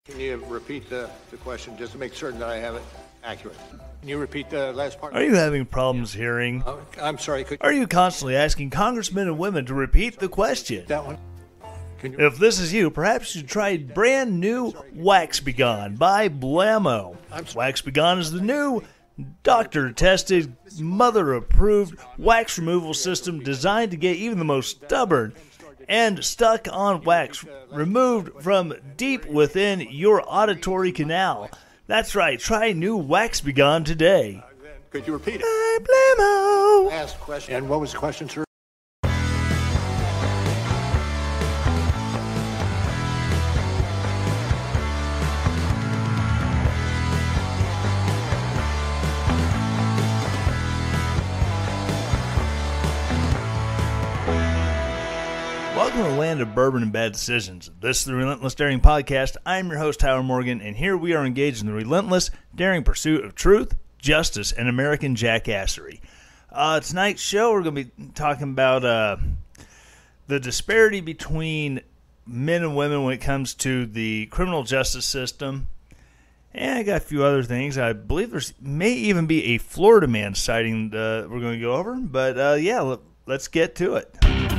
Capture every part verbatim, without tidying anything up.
Can you repeat the, the question just to make certain that I have it accurate? Can you repeat the last part? Are you having problems hearing? Uh, I'm sorry. Could Are you constantly asking congressmen and women to repeat the question? that one? Can you? If this is you, perhaps you should try brand new Wax Be Gone by Blammo. Wax Be Gone is the new doctor-tested, mother-approved wax removal system designed to get even the most stubborn and stuck on wax removed from deep within your auditory canal. That's right, try new Wax Be Gone today. Could you repeat it? By Blammo. Asked question. And what was the question, sir? Welcome to the land of bourbon and bad decisions. This is the Relentless Daring Podcast. I'm your host, Tyler Morgan, and here we are engaged in the relentless, daring pursuit of truth, justice, and American jackassery. Uh, tonight's show, we're going to be talking about uh, the disparity between men and women when it comes to the criminal justice system. And I got a few other things. I believe there may even be a Florida man sighting uh, we're going to go over. But uh, yeah, let, let's get to it.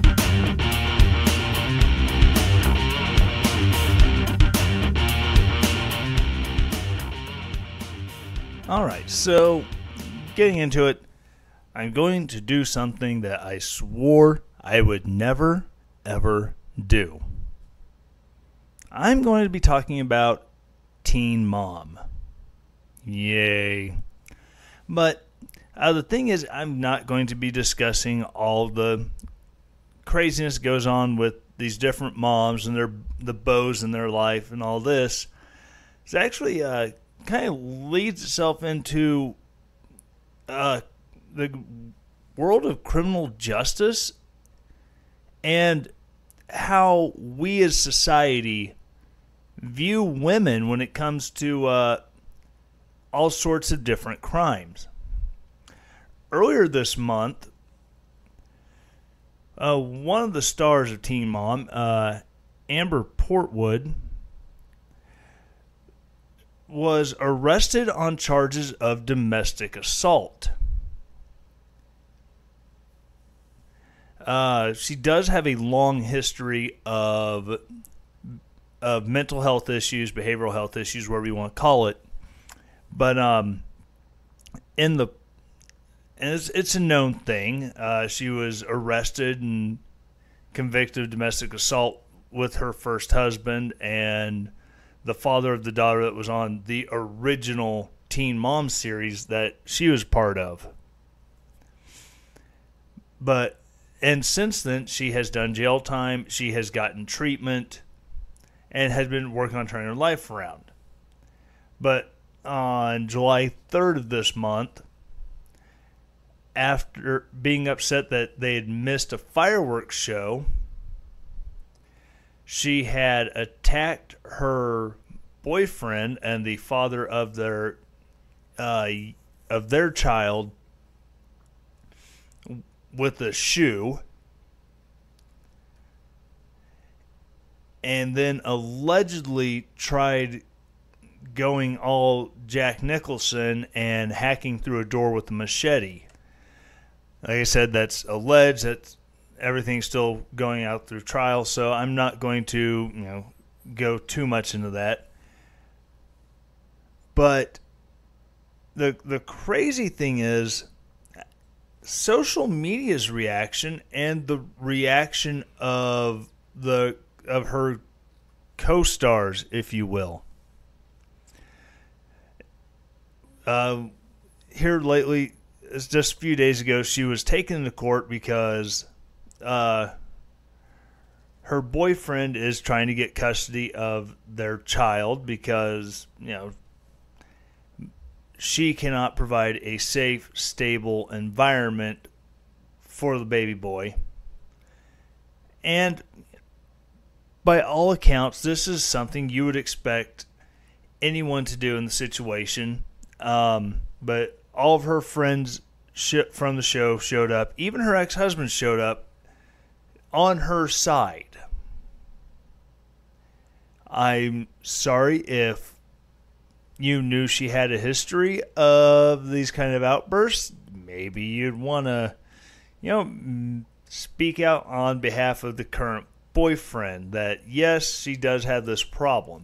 All right, so getting into it, I'm going to do something that I swore I would never, ever do. I'm going to be talking about Teen Mom. Yay. But uh, the thing is, I'm not going to be discussing all the craziness that goes on with these different moms and their the bows in their life and all this. It's actually uh, kind of leads itself into uh, the world of criminal justice and how we as society view women when it comes to uh, all sorts of different crimes. Earlier this month, uh, one of the stars of Teen Mom, uh, Amber Portwood, was arrested on charges of domestic assault. Uh, she does have a long history of of mental health issues, behavioral health issues, whatever you want to call it. But um, in the and it's, it's a known thing. Uh, she was arrested and convicted of domestic assault with her first husband and the father of the daughter that was on the original Teen Mom series that she was part of. But, and since then, she has done jail time, she has gotten treatment, and has been working on turning her life around. But on July third of this month, after being upset that they had missed a fireworks show, she had attacked her boyfriend and the father of their uh, of their child with a shoe, and then allegedly tried going all Jack Nicholson and hacking through a door with a machete. Like I said, that's alleged. That's everything's still going out through trial, so I'm not going to, you know, go too much into that. But the the crazy thing is social media's reaction and the reaction of the of her co-stars, if you will. Uh, here lately, it's just a few days ago, she was taken into court because Uh, her boyfriend is trying to get custody of their child because, you know, she cannot provide a safe, stable environment for the baby boy. And by all accounts, this is something you would expect anyone to do in the situation. Um, but all of her friends sh- from the show showed up. Even her ex-husband showed up on her side. I'm sorry if you knew she had a history of these kind of outbursts. Maybe you'd want to, you know, speak out on behalf of the current boyfriend that, yes, she does have this problem.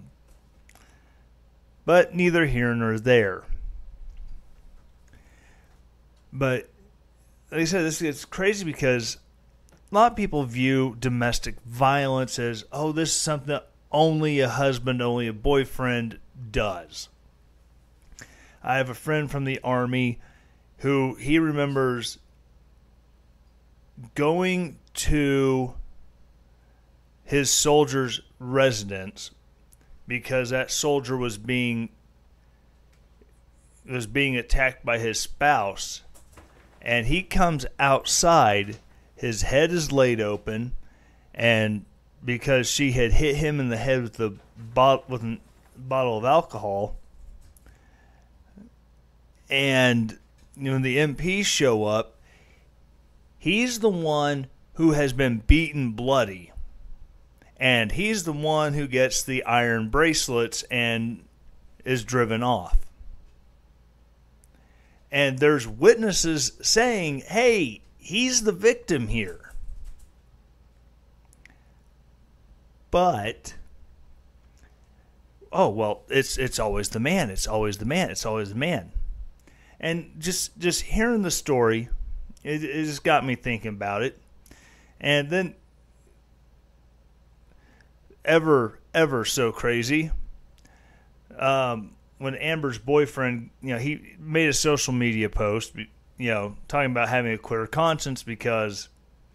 But neither here nor there. But, like I said, this it's crazy because a lot of people view domestic violence as, oh, this is something that only a husband, only a boyfriend does. I have a friend from the Army who he remembers going to his soldier's residence because that soldier was being was being attacked by his spouse, and he comes outside, his head is laid open, and because she had hit him in the head with the bot- with a bottle of alcohol, and you know, when the M Ps show up, he's the one who has been beaten bloody. And he's the one who gets the iron bracelets and is driven off. And there's witnesses saying, hey, he's the victim here. But, oh, well, it's it's always the man. It's always the man. It's always the man. And just just hearing the story, it, it just got me thinking about it. And then, ever, ever so crazy, um, when Amber's boyfriend, you know, he made a social media post, you know, talking about having a clear conscience because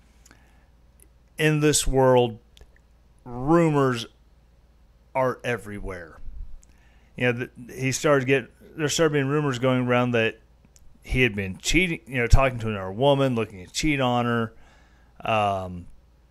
in this world, rumors are everywhere. You know, he started to get, there started being rumors going around that he had been cheating, you know, talking to another woman, looking to cheat on her. Um,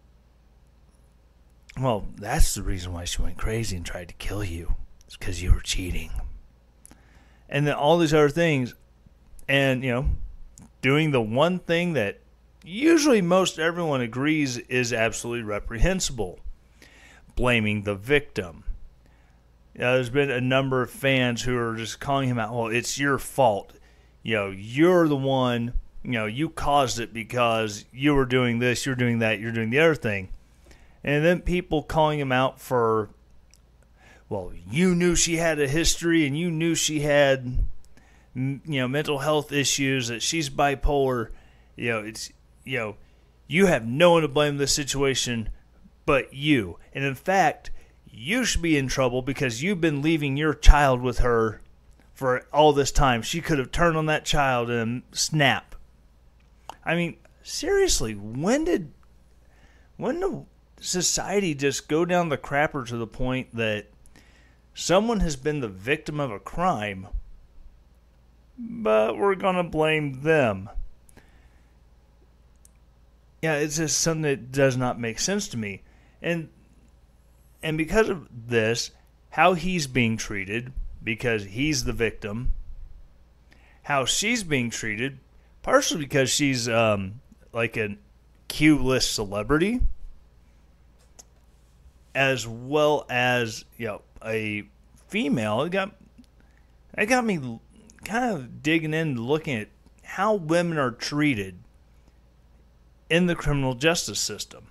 well, that's the reason why she went crazy and tried to kill you. It's because you were cheating. And then all these other things. And, you know, doing the one thing that usually most everyone agrees is absolutely reprehensible. Blaming the victim. You know, there's been a number of fans who are just calling him out, well, it's your fault. You know, you're the one, you know, you caused it because you were doing this, you're doing that, you're doing the other thing. And then people calling him out for, well, you knew she had a history and you knew she had, you know, mental health issues, that she's bipolar. You know, it's, you know, you have no one to blame in this situation but you. And in fact, you should be in trouble because you've been leaving your child with her for all this time. She could have turned on that child and snap. I mean, seriously, when did when did society just go down the crapper to the point that someone has been the victim of a crime, but we're going to blame them? Yeah, it's just something that does not make sense to me. And and because of this, how he's being treated, because he's the victim, how she's being treated, partially because she's um, like a Q-list celebrity, as well as, you know, a female. It got it got me kind of digging in, looking at how women are treated in the criminal justice system.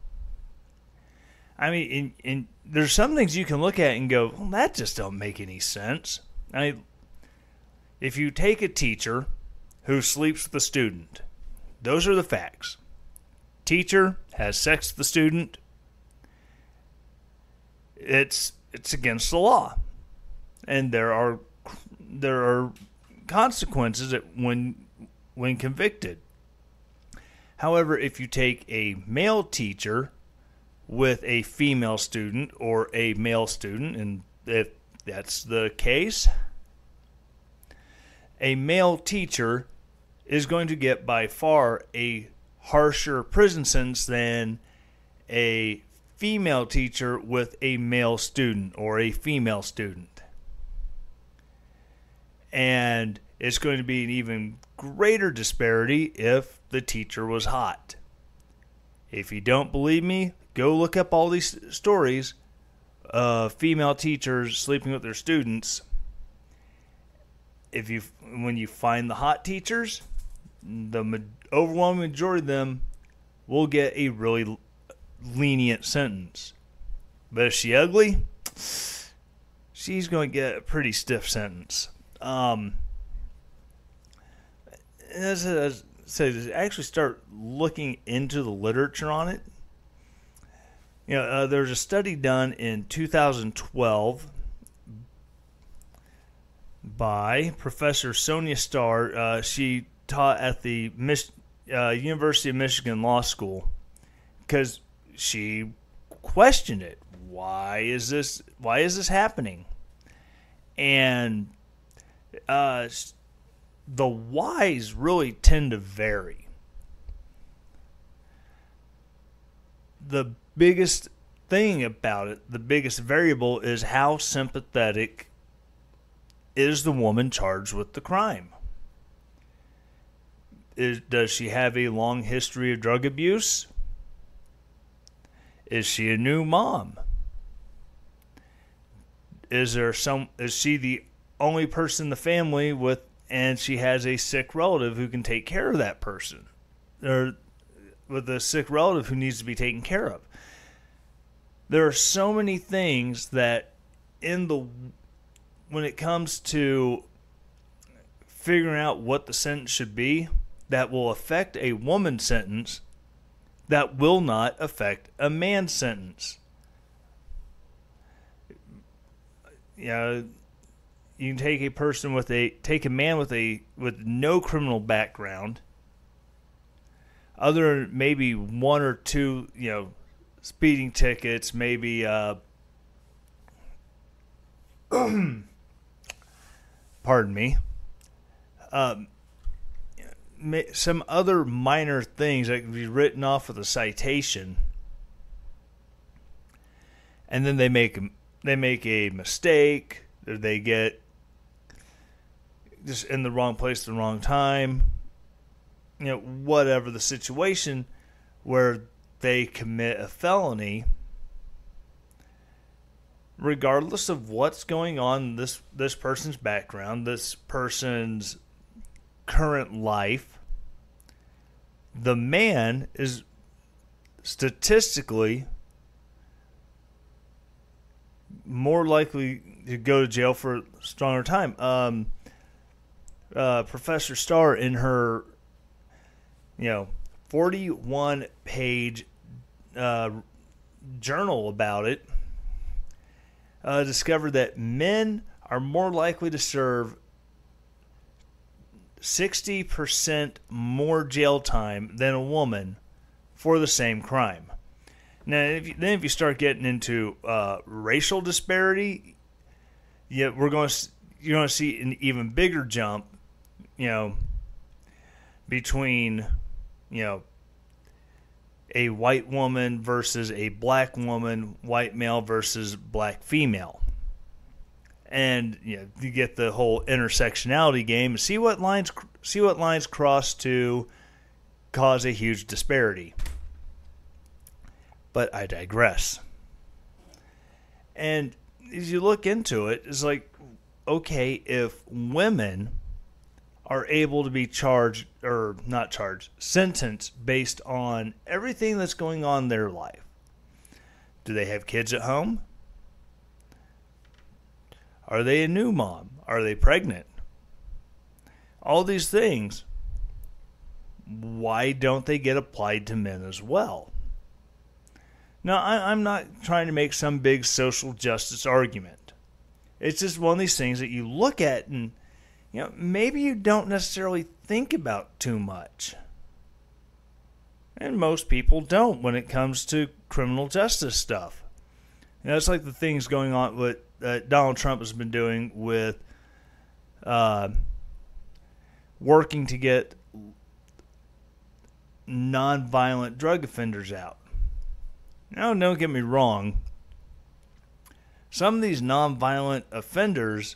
I mean, in, in, there's some things you can look at and go, well, that just don't make any sense. I mean, if you take a teacher who sleeps with a student, those are the facts. Teacher has sex with the student. It's it's against the law, and there are there are consequences when when convicted. However, if you take a male teacher with a female student or a male student, and if that's the case, a male teacher is going to get by far a harsher prison sentence than a female teacher with a male student or a female student. And it's going to be an even greater disparity if the teacher was hot. If you don't believe me, go look up all these stories uh, female teachers sleeping with their students, if you when you find the hot teachers, the ma- overwhelming majority of them will get a really lenient sentence. But if she's ugly, she's going to get a pretty stiff sentence. Um, as I said, actually start looking into the literature on it. You know, uh, there was a study done in two thousand twelve by Professor Sonia Starr. Uh, she taught at the Mich- uh, University of Michigan Law School because she questioned it. Why is this? Why is this happening? And uh, the whys really tend to vary. The biggest thing about it, the biggest variable, is how sympathetic is the woman charged with the crime. Is, does she have a long history of drug abuse? Is she a new mom? Is there some? Is she the only person in the family with, and she has a sick relative who can take care of that person, or with a sick relative who needs to be taken care of? There are so many things that in the when it comes to figuring out what the sentence should be that will affect a woman's sentence that will not affect a man's sentence. You know, you can take a person with a take a man with a with no criminal background, other than maybe one or two, you know, speeding tickets, maybe uh, pardon me, um, some other minor things that can be written off with a citation, and then they make they make a mistake, or they get just in the wrong place at the wrong time, you know, whatever the situation, where they commit a felony, regardless of what's going on in this this person's background, this person's current life, the man is statistically more likely to go to jail for a stronger time. Um, uh, Professor Starr, in her, you know, forty-one page uh, journal about it, uh, discovered that men are more likely to serve sixty percent more jail time than a woman for the same crime. Now, if you, then if you start getting into uh, racial disparity, yeah, we're going to you're going to see an even bigger jump, you know, between, you know, a white woman versus a black woman, white male versus black female. And, you know, you get the whole intersectionality game. See what lines see what lines cross to cause a huge disparity. But I digress. And as you look into it, it's like, okay, if women are able to be charged, or not charged, sentenced based on everything that's going on in their life. Do they have kids at home? Are they a new mom? Are they pregnant? All these things, why don't they get applied to men as well? Now, I, I'm not trying to make some big social justice argument. It's just one of these things that you look at and, you know, maybe you don't necessarily think about too much. And most people don't when it comes to criminal justice stuff. You know, it's like the things going on with uh, Donald Trump has been doing with uh, working to get nonviolent drug offenders out. Now, don't get me wrong. Some of these nonviolent offenders,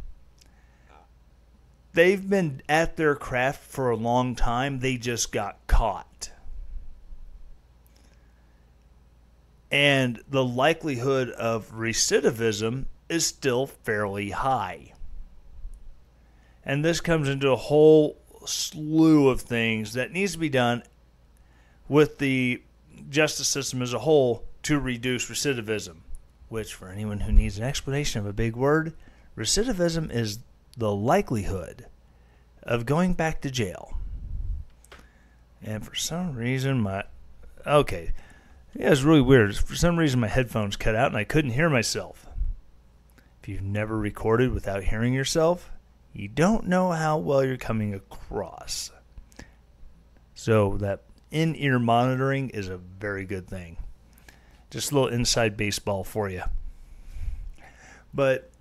they've been at their craft for a long time. They just got caught. And the likelihood of recidivism is still fairly high. And this comes into a whole slew of things that needs to be done with the justice system as a whole to reduce recidivism, which, for anyone who needs an explanation of a big word, recidivism is the likelihood of going back to jail. And for some reason, my... Okay. Yeah, it's really weird. For some reason, my headphones cut out and I couldn't hear myself. If you've never recorded without hearing yourself, you don't know how well you're coming across. So that in-ear monitoring is a very good thing. Just a little inside baseball for you. But,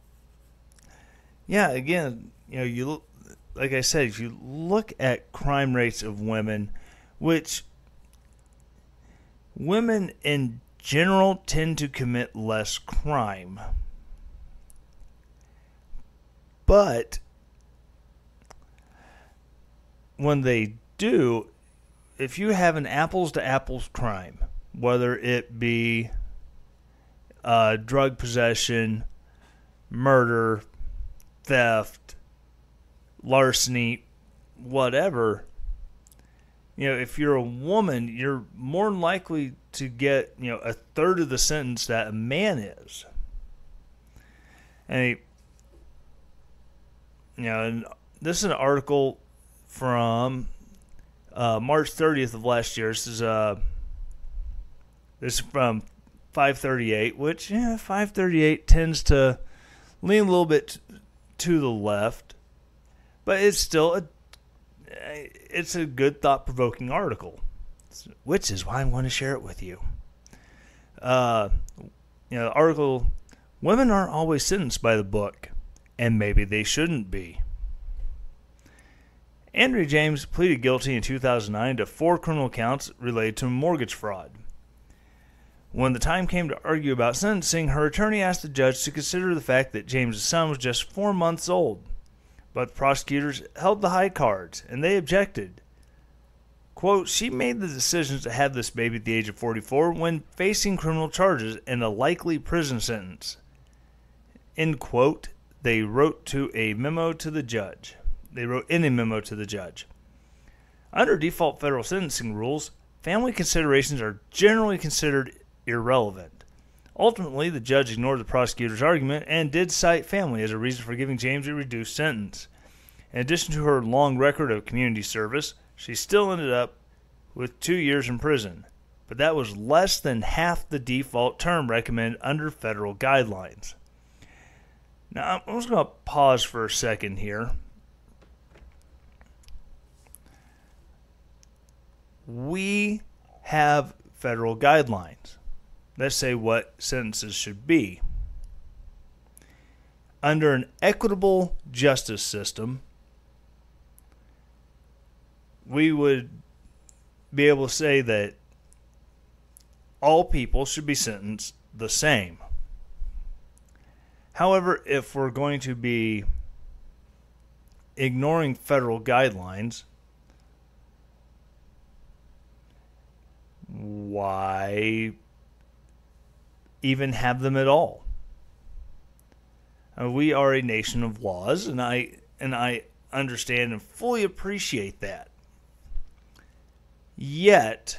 yeah, again, you know, you look, like I said, if you look at crime rates of women, which women in general tend to commit less crime. But when they do, if you have an apples-to-apples crime, whether it be uh, drug possession, murder, theft, larceny, whatever, you know, if you're a woman, you're more likely to get, you know, a third of the sentence that a man is. And, you know, and this is an article from uh, March thirtieth of last year. This is uh, this is from five thirty-eight, which yeah, five thirty-eight tends to lean a little bit to the left, but it's still a it's a good thought-provoking article, which is why I'm going to share it with you. Uh, you know, the article, women aren't always sentenced by the book, and maybe they shouldn't be. Andrea James pleaded guilty in two thousand nine to four criminal counts related to mortgage fraud. When the time came to argue about sentencing, her attorney asked the judge to consider the fact that James' son was just four months old. But prosecutors held the high cards, and they objected. Quote, she made the decision to have this baby at the age of forty-four when facing criminal charges and a likely prison sentence. End quote, they wrote to a memo to the judge. They wrote in a memo to the judge. Under default federal sentencing rules, family considerations are generally considered irrelevant. Ultimately, the judge ignored the prosecutor's argument and did cite family as a reason for giving James a reduced sentence. In addition to her long record of community service, she still ended up with two years in prison, but that was less than half the default term recommended under federal guidelines. Now, I'm just going to pause for a second here. We have federal guidelines. Let's say what sentences should be. Under an equitable justice system, we would be able to say that all people should be sentenced the same. However, if we're going to be ignoring federal guidelines, why even have them at all? Uh, we are a nation of laws, and I and I understand and fully appreciate that. Yet,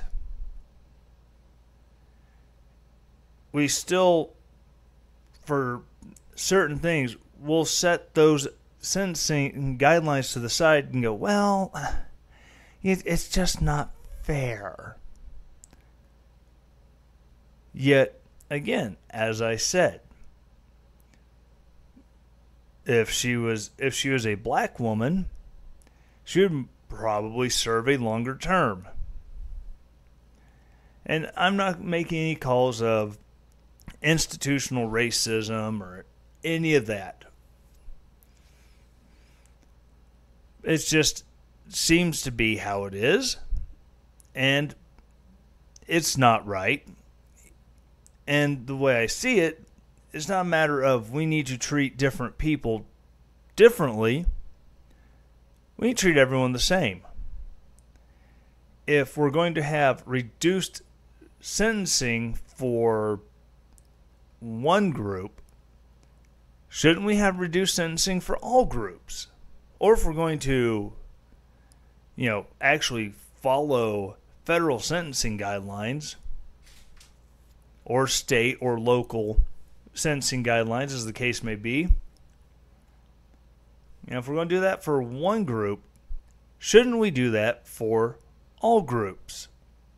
we still, for certain things, will set those sentencing guidelines to the side and go, well, it, it's just not fair. Yet, again, as I said, if she was if she was a black woman, she would probably serve a longer term. And I'm not making any calls of institutional racism or any of that. It just seems to be how it is, and it's not right. And the way I see it, it's not a matter of we need to treat different people differently. We need to treat everyone the same. If we're going to have reduced sentencing for one group, shouldn't we have reduced sentencing for all groups? Or if we're going to, you know, actually follow federal sentencing guidelines or state or local sentencing guidelines, as the case may be, you know, if we're going to do that for one group, shouldn't we do that for all groups?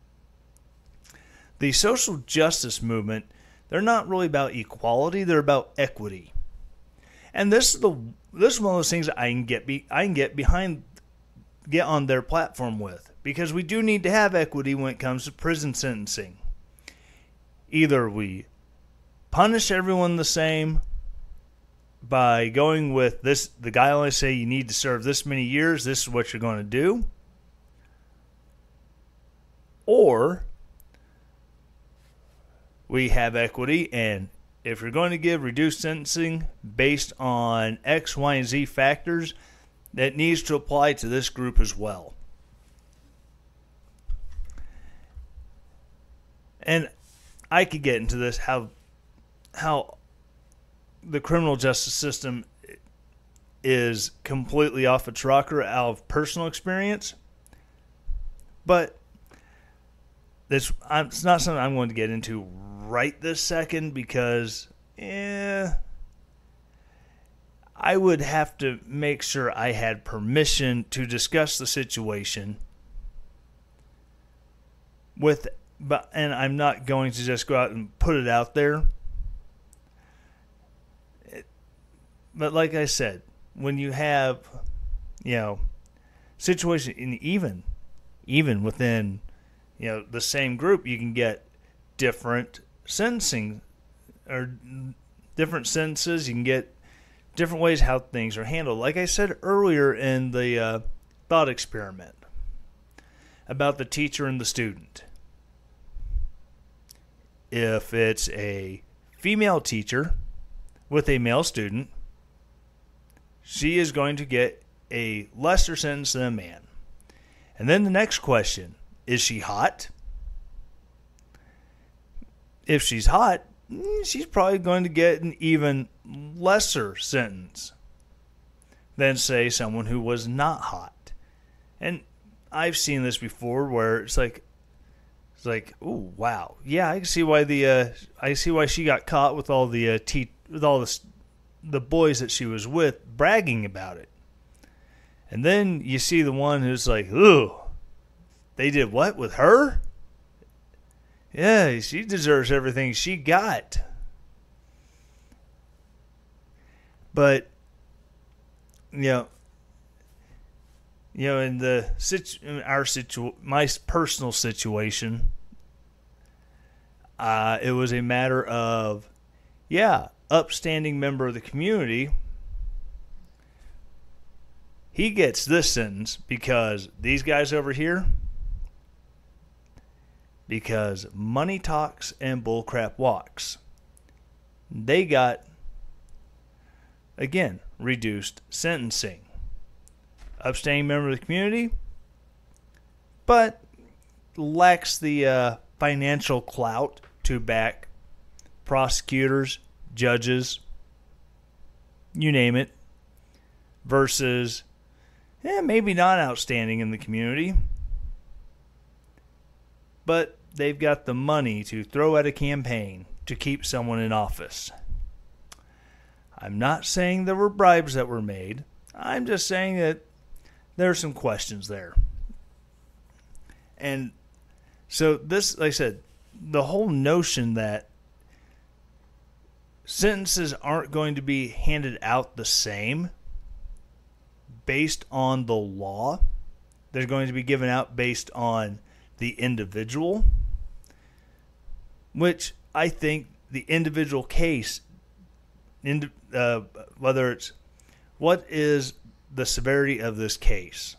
The social justice movement, they're not really about equality, they're about equity. And this is the this is one of those things I can get be, I can get behind get on their platform with, because we do need to have equity when it comes to prison sentencing. Either we punish everyone the same by going with this, the guidelines say you need to serve this many years, this is what you're going to do, or we have equity, and if you're going to give reduced sentencing based on X, Y, and Z factors, that needs to apply to this group as well. And I could get into this, how how the criminal justice system is completely off a trucker out of personal experience. But it's, it's not something I'm going to get into right this second, because eh, I would have to make sure I had permission to discuss the situation with, but and I'm not going to just go out and put it out there. It, but like I said, when you have, you know, situation, and even even within, you know, the same group, you can get different sentencing or different sentences. You can get different ways how things are handled. Like I said earlier in the uh, thought experiment about the teacher and the student. If it's a female teacher with a male student, she is going to get a lesser sentence than a man. And then the next question, is she hot? If she's hot, she's probably going to get an even lesser sentence than, say, someone who was not hot. And I've seen this before, where it's like, it's like, oh wow, yeah, I can see why the uh, I see why she got caught with all the uh, te- with all the the boys that she was with bragging about it. And then you see the one who's like, ooh, they did what with her? Yeah, she deserves everything she got. But, you know, you know, in the situ- in our situ- my personal situation, uh, it was a matter of, yeah, upstanding member of the community. He gets this sentence because these guys over here, because money talks and bullcrap walks, they got, again, reduced sentencing. Upstanding member of the community, but lacks the uh, financial clout to back prosecutors, judges, you name it, versus eh, maybe not outstanding in the community, but they've got the money to throw at a campaign to keep someone in office. I'm not saying there were bribes that were made. I'm just saying that there are some questions there. And so this, like I said, the whole notion that sentences aren't going to be handed out the same based on the law. They're going to be given out based on the individual, which I think the individual case, uh, whether it's what is the severity of this case,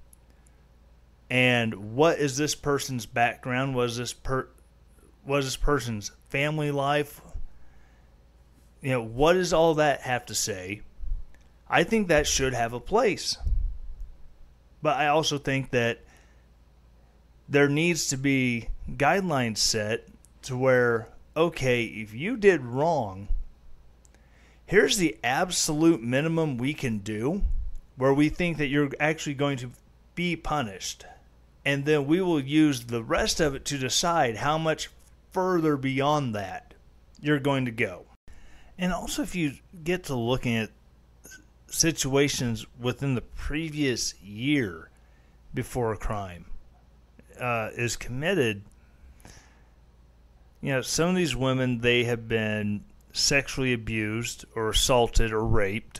and what is this person's background, was this per, was this person's family life, you know, what does all that have to say? I think that should have a place. But I also think that there needs to be guidelines set to where, okay, if you did wrong, here's the absolute minimum we can do where we think that you're actually going to be punished. And then we will use the rest of it to decide how much further beyond that you're going to go. And also, if you get to looking at situations within the previous year before a crime uh, is committed, you know, some of these women, they have been sexually abused or assaulted or raped.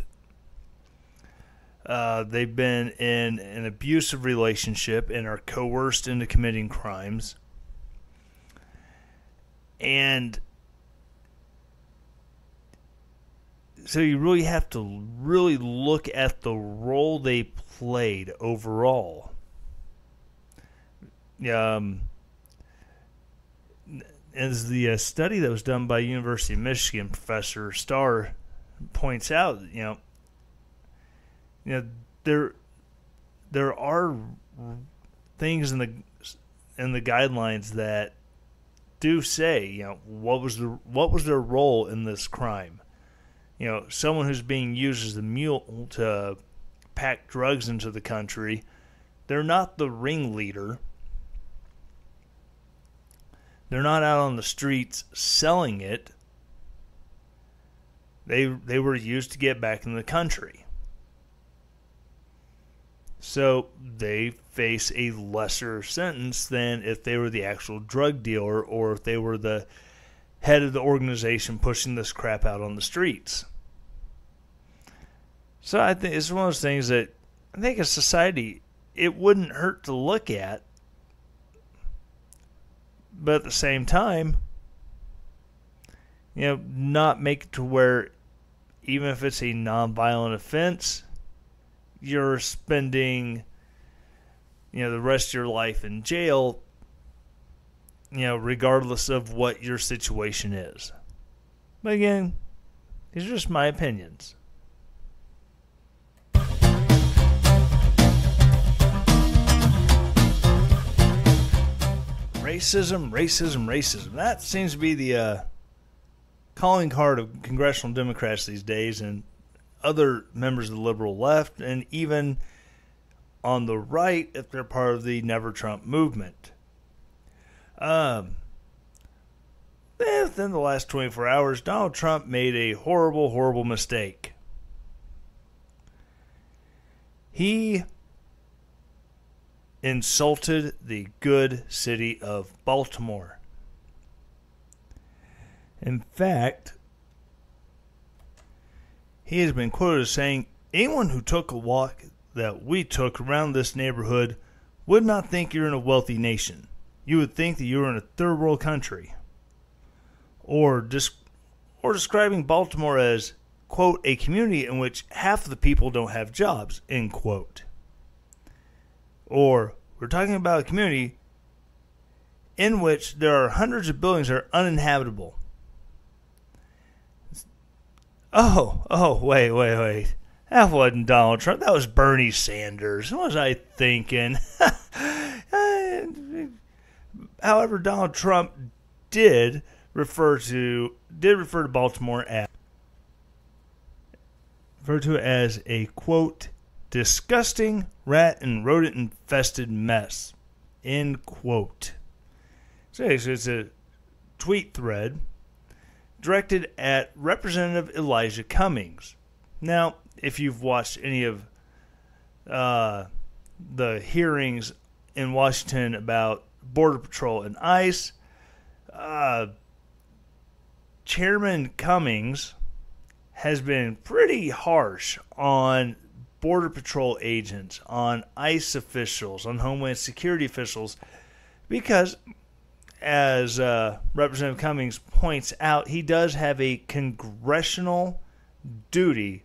Uh, they've been in an abusive relationship and are coerced into committing crimes. And so you really have to really look at the role they played overall. Um, as the uh, study that was done by University of Michigan, Professor Starr points out, you know, you know there there are things in the in the guidelines that do say, you know, what was the what was their role in this crime. You know, someone who's being used as the mule to pack drugs into the country, they're not the ringleader. They're not out on the streets selling it. They they were used to get back in the country. So they face a lesser sentence than if they were the actual drug dealer or if they were the head of the organization pushing this crap out on the streets. So I think it's one of those things that I think as society, it wouldn't hurt to look at. But at the same time, you know, not make it to where even if it's a nonviolent offense, you're spending, you know, the rest of your life in jail, you know, regardless of what your situation is. But again, these are just my opinions. Racism, racism, racism. That seems to be the uh, calling card of congressional Democrats these days and other members of the liberal left, and even on the right if they're part of the Never Trump movement. Um, within the last twenty-four hours, Donald Trump made a horrible, horrible mistake. He insulted the good city of Baltimore. In fact, he has been quoted as saying, "Anyone who took a walk that we took around this neighborhood would not think you're in a wealthy nation. You would think that you were in a third world country." Or, dis- or describing Baltimore as, quote, "a community in which half of the people don't have jobs," end quote. Or, we're talking about a community in which there are hundreds of buildings that are uninhabitable. Oh, oh, wait, wait, wait. That wasn't Donald Trump. That was Bernie Sanders. What was I thinking? However, Donald Trump did refer to did refer to Baltimore as refer to it as a, quote, "disgusting rat and rodent infested mess," end quote. So it's a tweet thread directed at Representative Elijah Cummings. Now, if you've watched any of uh, the hearings in Washington about Border Patrol and ICE, uh, Chairman Cummings has been pretty harsh on Border Patrol agents, on ICE officials, on Homeland Security officials, because, as uh, Representative Cummings points out, he does have a congressional duty,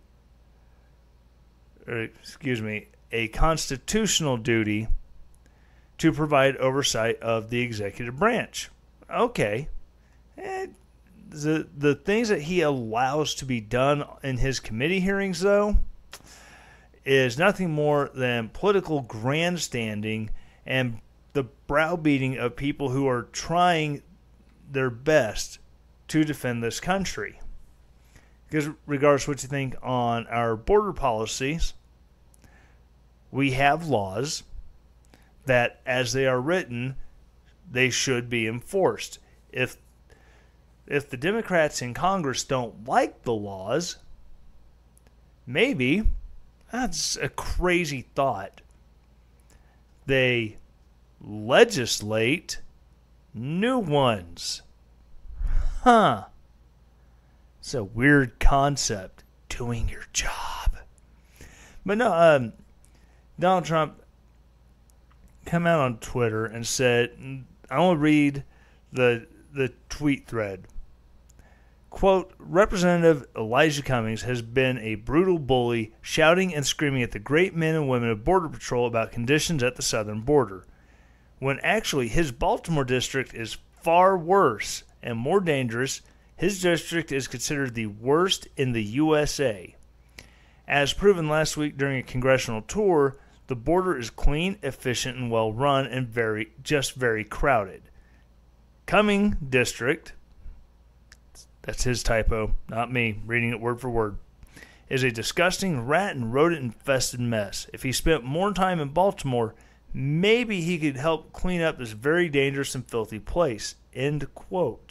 or excuse me, a constitutional duty to provide oversight of the executive branch. Okay. And the, the things that he allows to be done in his committee hearings, though, is nothing more than political grandstanding and the browbeating of people who are trying their best to defend this country. Because regardless of what you think on our border policies, we have laws that, as they are written, they should be enforced. If if the Democrats in Congress don't like the laws, maybe, that's a crazy thought, they legislate new ones. Huh. It's a weird concept, doing your job. But no, um, Donald Trump came out on Twitter and said, I want to read the the tweet thread. Quote, Representative Elijah Cummings has been a brutal bully, shouting and screaming at the great men and women of Border Patrol about conditions at the southern border, when actually his Baltimore district is far worse and more dangerous. His district is considered the worst in the U S A. As proven last week during a congressional tour, the border is clean, efficient, and well run, and very just very crowded. Cummings district, that's his typo, not me, reading it word for word, is a disgusting rat and rodent infested mess. If he spent more time in Baltimore, maybe he could help clean up this very dangerous and filthy place. End quote.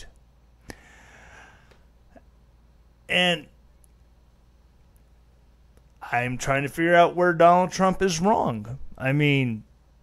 And I'm trying to figure out where Donald Trump is wrong. I mean,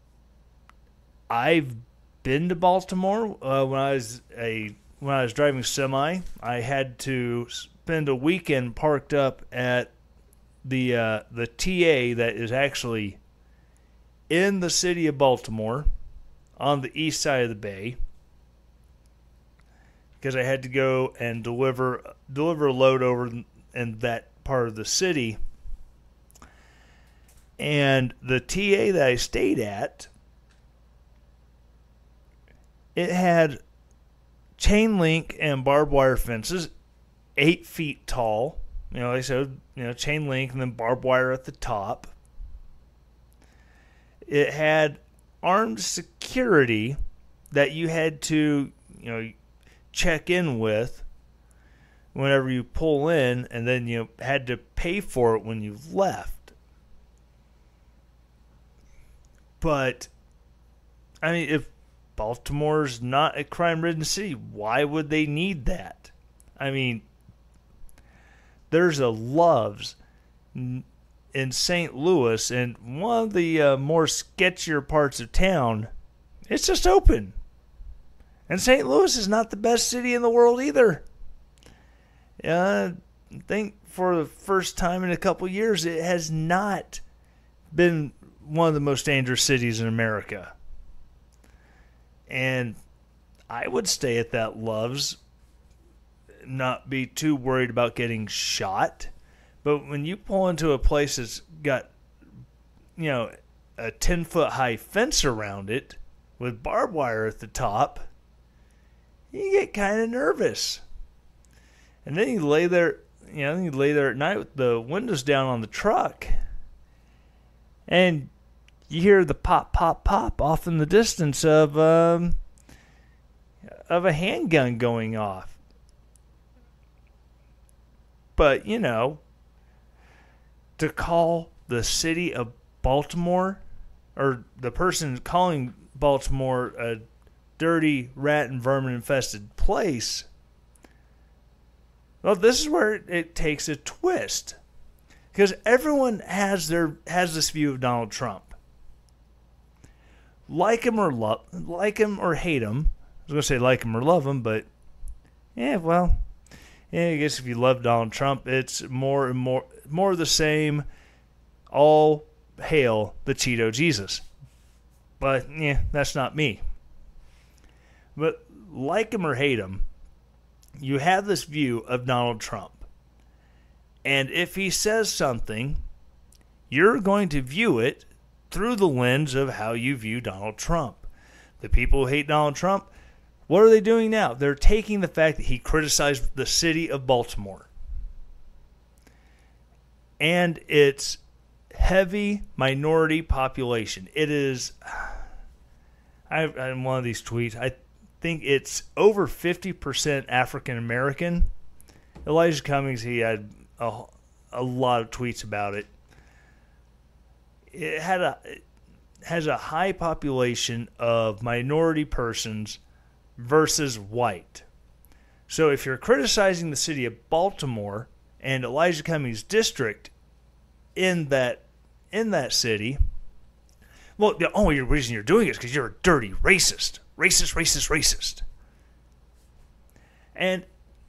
I've been to Baltimore uh, when I was a when I was driving semi. I had to spend a weekend parked up at the uh, the T A that is actually in the city of Baltimore on the east side of the bay, because I had to go and deliver deliver a load over in that part of the city. And the T A that I stayed at, it had chain link and barbed wire fences, eight feet tall. You know, like I said, you know, chain link and then barbed wire at the top. It had armed security that you had to, you know, check in with whenever you pull in, and then you had to pay for it when you left. But, I mean, if Baltimore's not a crime-ridden city, why would they need that? I mean, there's a Love's in Saint Louis, and one of the uh, more sketchier parts of town, it's just open. And Saint Louis is not the best city in the world either. Uh, I think for the first time in a couple years, it has not been one of the most dangerous cities in America. And I would stay at that Love's, not be too worried about getting shot. But when you pull into a place that's got, you know, a ten-foot high fence around it with barbed wire at the top, you get kind of nervous. And then you lay there, you know, you lay there at night with the windows down on the truck, and you hear the pop, pop, pop off in the distance of um, of a handgun going off. But, you know, to call the city of Baltimore, or the person calling Baltimore a dirty, rat and vermin infested place, well, this is where it, it takes a twist. Because everyone has their has this view of Donald Trump. Like him or love, like him or hate him. I was going to say like him or love him, but yeah, well, yeah, I guess if you love Donald Trump, it's more and more more of the same. All hail the Cheeto Jesus. But yeah, that's not me. But like him or hate him, you have this view of Donald Trump. And if he says something, you're going to view it through the lens of how you view Donald Trump. The people who hate Donald Trump, what are they doing now? They're taking the fact that he criticized the city of Baltimore and its heavy minority population. It is, I have in one of these tweets, I think it's over fifty percent African American. Elijah Cummings, he had a, a lot of tweets about it. It had a it has a high population of minority persons versus white. So if you're criticizing the city of Baltimore and Elijah Cummings' district in that in that city, well, the only reason you're doing it is because you're a dirty racist. Racist, racist, racist. And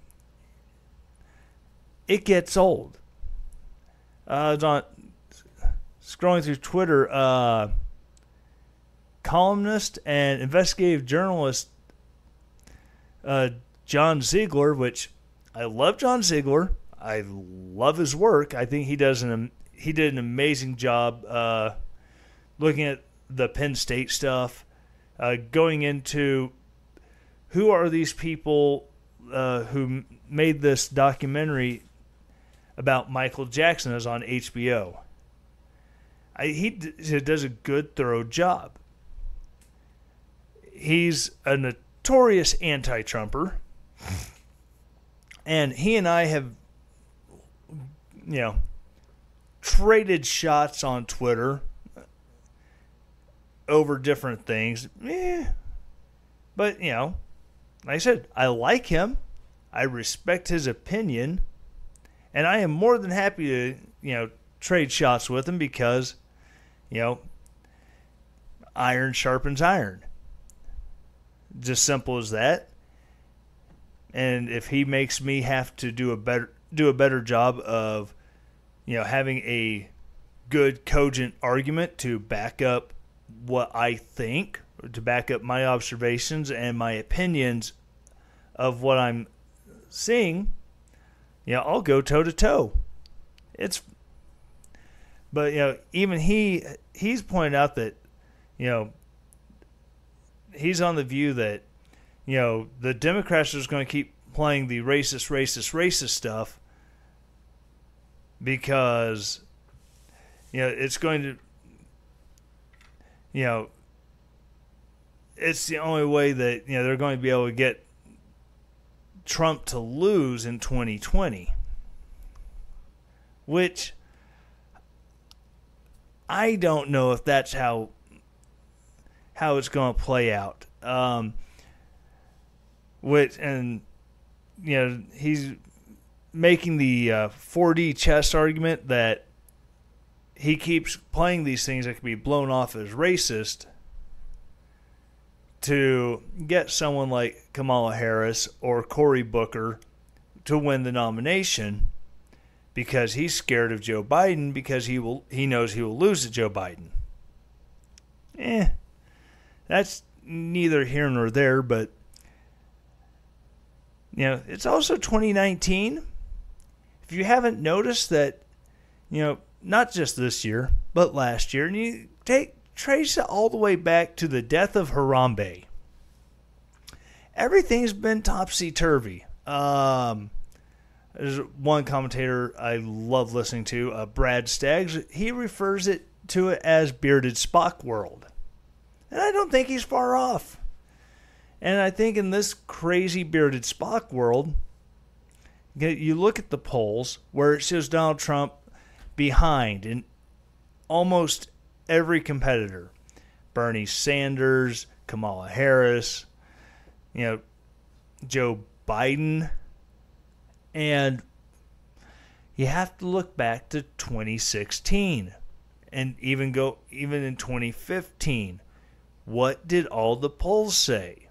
it gets old. Uh, I was on, scrolling through Twitter, uh, columnist and investigative journalist uh, John Ziegler, which I love John Ziegler. I love his work. I think he does an he did an amazing job uh, looking at the Penn State stuff, uh, going into who are these people uh, who made this documentary about Michael Jackson as on H B O. I, he, d- he does a good, thorough job. He's a notorious anti-Trumper, and he and I have, you know, traded shots on Twitter over different things. Eh. But, you know, like I said, I like him. I respect his opinion. And I am more than happy to, you know, trade shots with him because, you know, iron sharpens iron. Just simple as that. And if he makes me have to do a better do a better job of, you know, having a good, cogent argument to back up what I think, to back up my observations and my opinions of what I'm seeing, you know, I'll go toe to toe. It's, but you know, even he he's pointed out that, you know, he's on the view that, you know, the Democrats are just going to keep playing the racist, racist, racist stuff because, you know, it's going to, you know, it's the only way that, you know, they're going to be able to get Trump to lose in twenty twenty, which I don't know if that's how how it's going to play out. Um, which and you know, he's making the uh, four D chess argument that he keeps playing these things that can be blown off as racist to get someone like Kamala Harris or Cory Booker to win the nomination because he's scared of Joe Biden because he will he knows he will lose to Joe Biden. Eh, that's neither here nor there, but you know, it's also twenty nineteen. If you haven't noticed that, you know, not just this year, but last year, and you take trace it all the way back to the death of Harambe. Everything's been topsy-turvy. Um, there's one commentator I love listening to, uh, Brad Staggs. He refers it to it as bearded Spock world. And I don't think he's far off. And I think in this crazy bearded Spock world, you look at the polls where it shows Donald Trump behind in almost every competitor. Bernie Sanders, Kamala Harris, you know, Joe Biden. And you have to look back to twenty sixteen and even go even in twenty fifteen. What did all the polls say?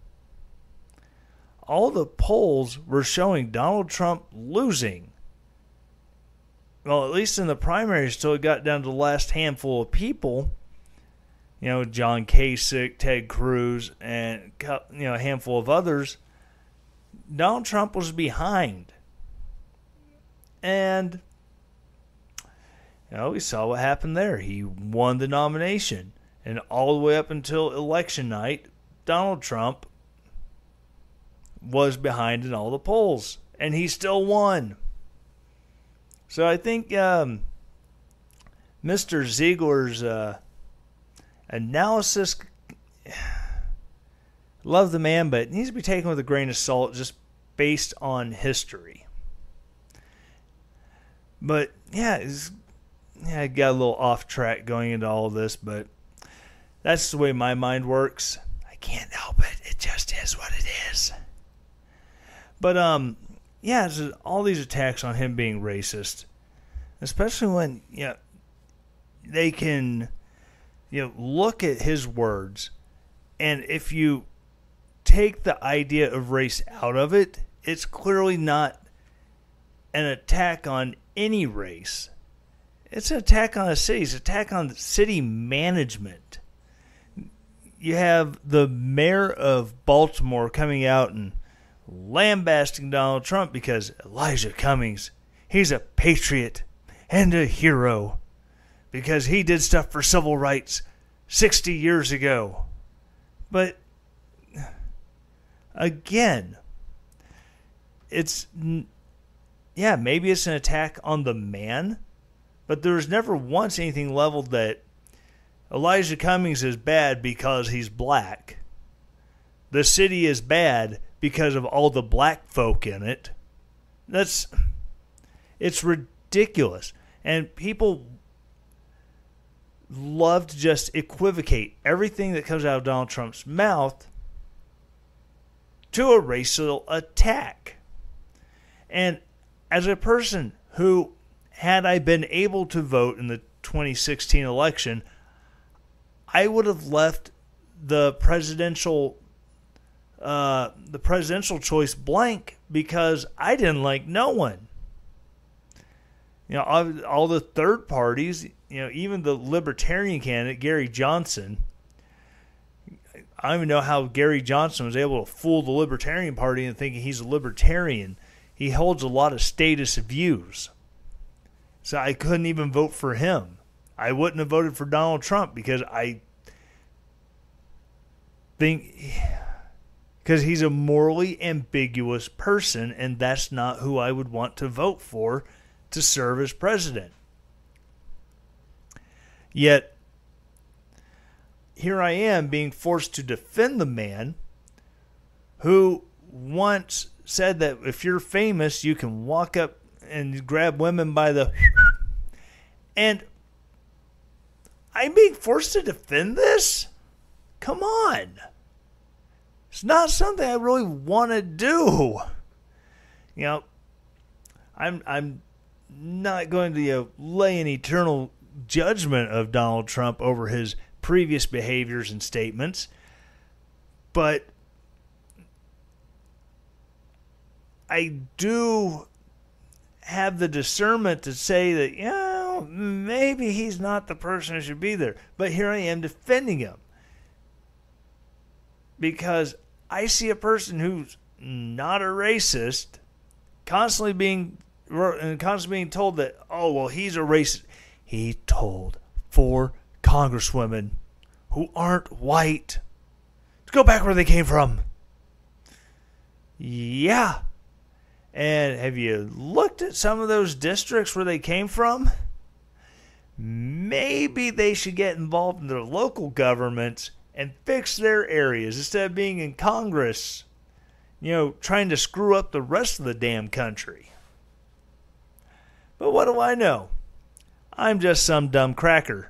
All the polls were showing Donald Trump losing. Well, at least in the primaries, till it got down to the last handful of people. You know, John Kasich, Ted Cruz, and you know a handful of others. Donald Trump was behind. And you know, we saw what happened there. He won the nomination. And all the way up until election night, Donald Trump was behind in all the polls. And he still won. So I think um, Mister Ziegler's uh, analysis, love the man, but it needs to be taken with a grain of salt just based on history. But yeah, it's, yeah, I got a little off track going into all of this, but that's the way my mind works. I can't help it. It just is what it is. But um, yeah, it's all these attacks on him being racist, especially when you know, they can, you know, look at his words, and if you take the idea of race out of it, it's clearly not an attack on any race. It's an attack on a city. It's an attack on city management. You have the mayor of Baltimore coming out and lambasting Donald Trump because Elijah Cummings, he's a patriot and a hero because he did stuff for civil rights sixty years ago. But again, it's, yeah, maybe it's an attack on the man, but there was never once anything leveled that Elijah Cummings is bad because he's black. The city is bad because of all the black folk in it. That's, it's ridiculous. And people love to just equivocate everything that comes out of Donald Trump's mouth to a racial attack. And as a person who, had I been able to vote in the twenty sixteen election, I would have left the presidential uh, the presidential choice blank because I didn't like no one. You know, all, all the third parties, you know, even the libertarian candidate, Gary Johnson. I don't even know how Gary Johnson was able to fool the Libertarian Party into thinking he's a libertarian. He holds a lot of statist views. So I couldn't even vote for him. I wouldn't have voted for Donald Trump because I think because he's a morally ambiguous person, and that's not who I would want to vote for to serve as president. Yet, here I am being forced to defend the man who once said that if you're famous, you can walk up and grab women by the... And I'm being forced to defend this? Come on. It's not something I really want to do. You know, I'm I'm not going to you know, lay an eternal judgment of Donald Trump over his previous behaviors and statements, but I do have the discernment to say that, you know, maybe he's not the person who should be there. But here I am defending him because I see a person who's not a racist constantly being constantly being told that, oh, well, he's a racist. He told four congresswomen who aren't white to go back where they came from. Yeah. And have you looked at some of those districts where they came from? Maybe they should get involved in their local governments and fix their areas instead of being in Congress, you know, trying to screw up the rest of the damn country. But what do I know? I'm just some dumb cracker.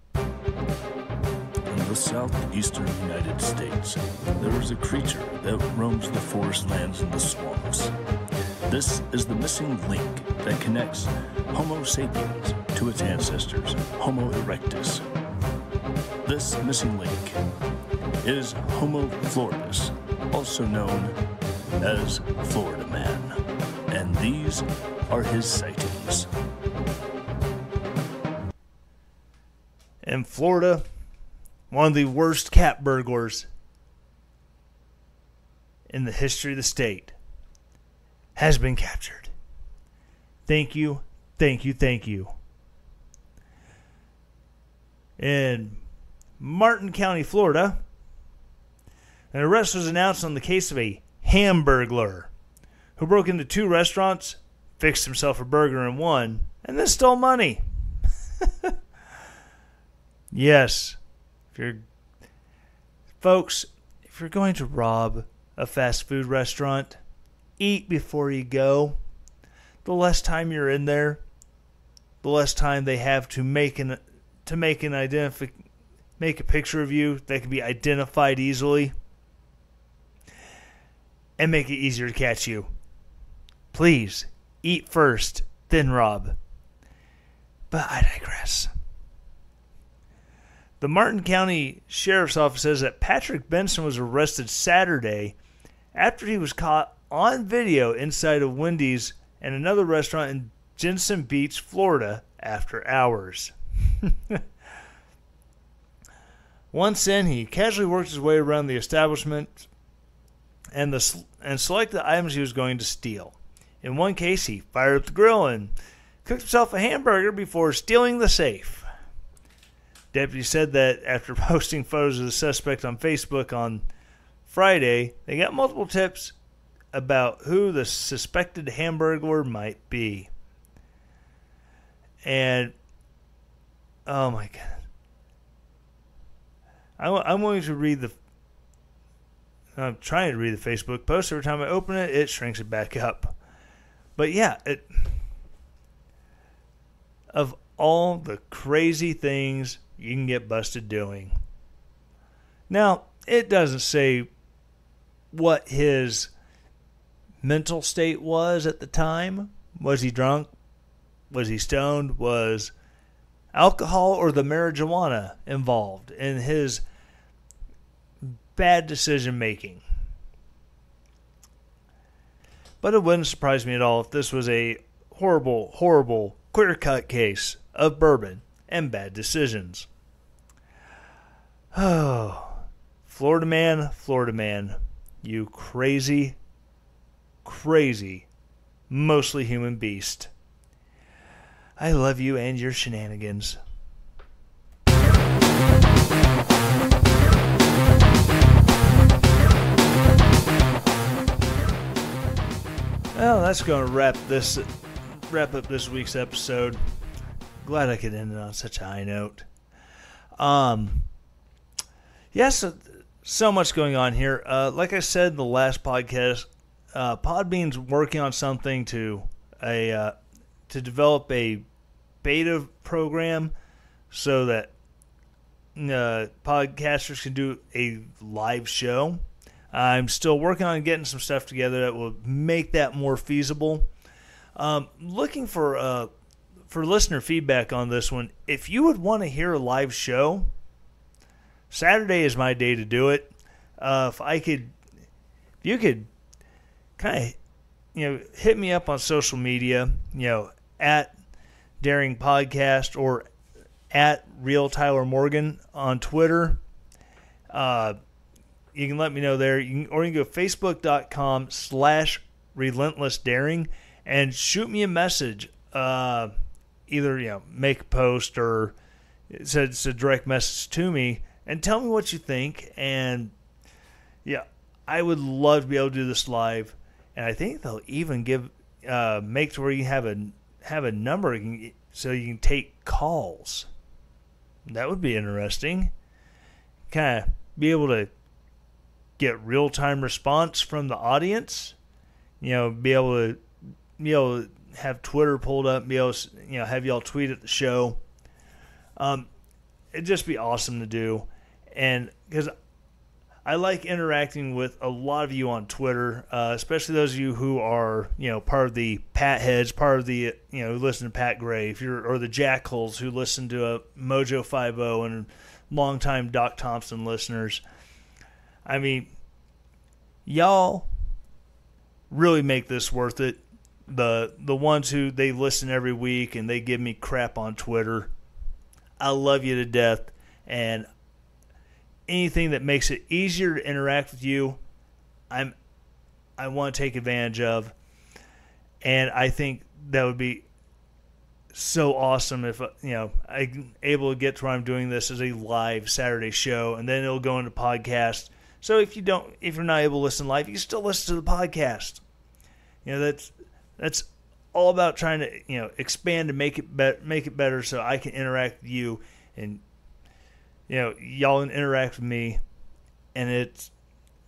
In the southeastern United States, there is a creature that roams the forest lands and the swamps. This is the missing link that connects Homo sapiens to its ancestors, Homo erectus. This missing link is Homo floridus, also known as Florida Man, and these are his sightings. In Florida, one of the worst cat burglars in the history of the state has been captured. Thank you, thank you, thank you. In Martin County, Florida, an arrest was announced on the case of a hamburglar who broke into two restaurants, fixed himself a burger in one, and then stole money. Yes. If you're, folks, if if you're going to rob a fast food restaurant, eat before you go. The less time you're in there, the less time they have to make an to make an identifi- make a picture of you that can be identified easily, and make it easier to catch you. Please eat first, then rob. But I digress. The Martin County Sheriff's Office says that Patrick Benson was arrested Saturday after he was caught on video inside of Wendy's and another restaurant in Jensen Beach, Florida, after hours. Once in, he casually worked his way around the establishment and the and selected the items he was going to steal. In one case, he fired up the grill and cooked himself a hamburger before stealing the safe. Deputies said that after posting photos of the suspect on Facebook on Friday, they got multiple tips about who the suspected hamburglar might be. And, oh my God. I'm going to read the, I'm trying to read the Facebook post. Every time I open it, it shrinks it back up. But yeah, it, of all the crazy things you can get busted doing. Now, it doesn't say what his mental state was at the time. Was he drunk? Was he stoned? Was alcohol or the marijuana involved in his bad decision making? But it wouldn't surprise me at all if this was a horrible, horrible, clear-cut case of bourbon and bad decisions. Oh, Florida man, Florida man, you crazy, crazy, mostly human beast. I love you and your shenanigans. Well, that's going to wrap this wrap up this week's episode. Glad I could end it on such a high note. Um, yes, yeah, so, so much going on here. Uh, like I said in the last podcast, uh, Podbean's working on something to a uh, to develop a beta program so that uh, podcasters can do a live show. I'm still working on getting some stuff together that will make that more feasible. Um, looking for uh, for listener feedback on this one. If you would want to hear a live show, Saturday is my day to do it. Uh, if I could, if you could kind of, you know, hit me up on social media, you know, at Daring Podcast or at Real Tyler Morgan on Twitter. Uh, you can let me know there. You can, or you can go facebook.com slash relentless daring and shoot me a message. Uh, either, you know, make a post or it's a, it's a direct message to me and tell me what you think. And yeah, I would love to be able to do this live. And I think they'll even give, uh, make to where you have a, have a number so you can take calls. That would be interesting. Kind of be able to get real-time response from the audience. You know, be able to be able to have Twitter pulled up, be able to, you know, have y'all tweet at the show. Um, it'd just be awesome to do, and because I like interacting with a lot of you on Twitter, uh, especially those of you who are, you know, part of the Pat Heads, part of the, you know, who listen to Pat Gray, if you're, or the Jackals who listen to a Mojo five oh and longtime Doc Thompson listeners. I mean, y'all really make this worth it. The the ones who they listen every week and they give me crap on Twitter, I love you to death, and anything that makes it easier to interact with you, I'm I want to take advantage of. And I think that would be so awesome if, you know, I'm able to get to where I'm doing this as a live Saturday show, and then it'll go into podcast. So if you don't, if you're not able to listen live, you can still listen to the podcast. You know, that's that's all about trying to, you know, expand and make it be- make it better so I can interact with you, and, you know, y'all can interact with me, and it's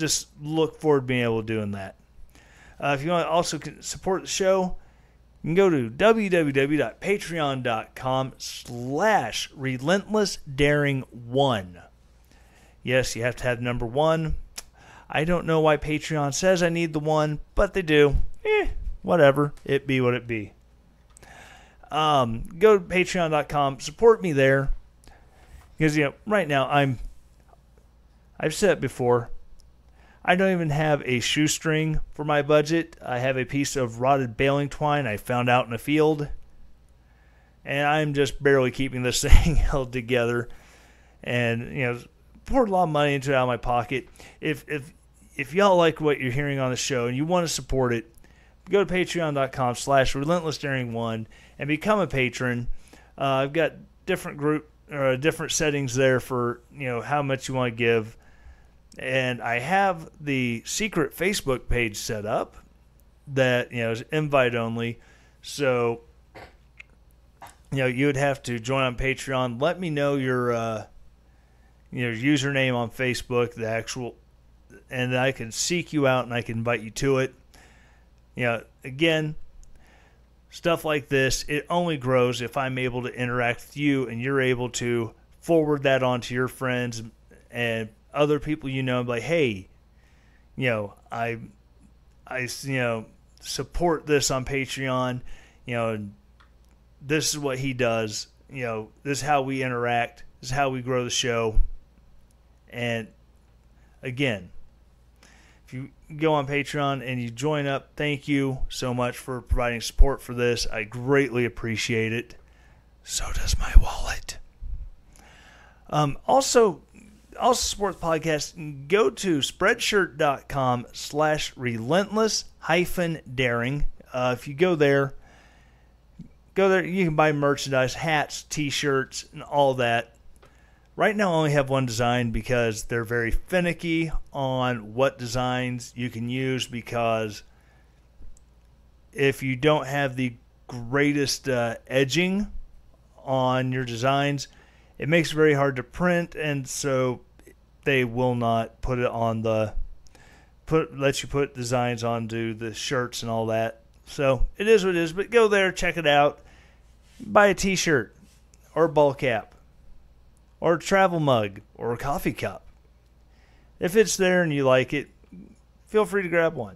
just look forward to being able to doing that. Uh, if you want to also support the show, you can go to www.patreon.com slash relentlessdaring1. Yes, you have to have number one. I don't know why Patreon says I need the one, but they do. Eh, whatever. It be what it be. Um, go to patreon dot com. Support me there. Because, you know, right now I'm... I've said it before. I don't even have a shoestring for my budget. I have a piece of rotted baling twine I found out in a field. And I'm just barely keeping this thing held together. And, you know, poured a lot of money into it out of my pocket. If if if y'all like what you're hearing on the show and you want to support it, go to patreon.com slash relentlessdaring1 and become a patron. Uh, I've got different group or different settings there for, you know, how much you want to give. And I have the secret Facebook page set up that, you know, is invite only. So, you know, you would have to join on Patreon. Let me know your, uh, your username on Facebook, the actual, and I can seek you out and I can invite you to it. You know, again, stuff like this, it only grows if I'm able to interact with you and you're able to forward that on to your friends and other people you know, like, hey, you know, I, I, you know, support this on Patreon, you know, and this is what he does, you know, this is how we interact, this is how we grow the show. And again, if you go on Patreon and you join up, thank you so much for providing support for this. I greatly appreciate it. So does my wallet. Um, also, also support the podcast. Go to spreadshirt.com slash relentless hyphen daring. Uh, if you go there, go there, you can buy merchandise, hats, t-shirts, and all that. Right now I only have one design because they're very finicky on what designs you can use, because if you don't have the greatest uh, edging on your designs, it makes it very hard to print, and so they will not put it on the put let you put designs onto the shirts and all that. So it is what it is, but go there, check it out, buy a t-shirt or a ball cap or a travel mug or a coffee cup. If it's there and you like it, feel free to grab one.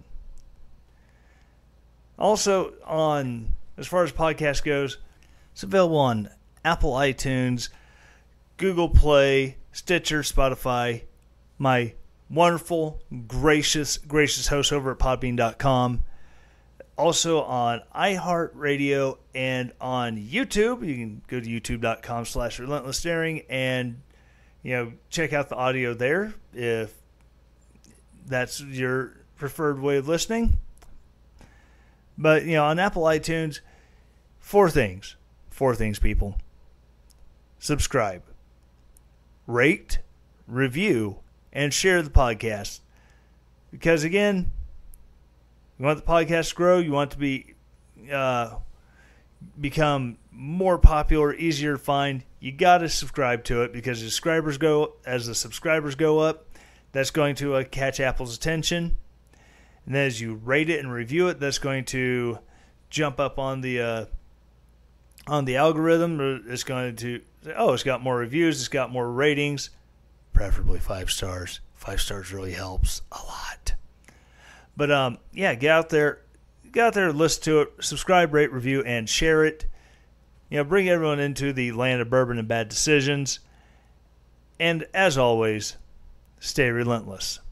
Also, on as far as podcast goes, it's available on Apple iTunes, Google Play, Stitcher, Spotify, my wonderful, gracious, gracious host over at podbean dot com. Also on iHeartRadio and on YouTube. You can go to youtube.com slash relentlessdaring and, you know, check out the audio there if that's your preferred way of listening. But, you know, on Apple iTunes, four things. Four things, people. Subscribe. Rate, review, and share the podcast. Because, again, you want the podcast to grow, you want it to be uh, become more popular, easier to find, you got to subscribe to it, because as subscribers go, as the subscribers go up, that's going to uh, catch Apple's attention. And then as you rate it and review it, that's going to jump up on the uh, on the algorithm. It's going to say, oh, it's got more reviews, it's got more ratings, preferably five stars. Five stars really helps a lot. But um, yeah, get out there, get out there, listen to it, subscribe, rate, review, and share it. You know, bring everyone into the land of bourbon and bad decisions. And as always, stay relentless.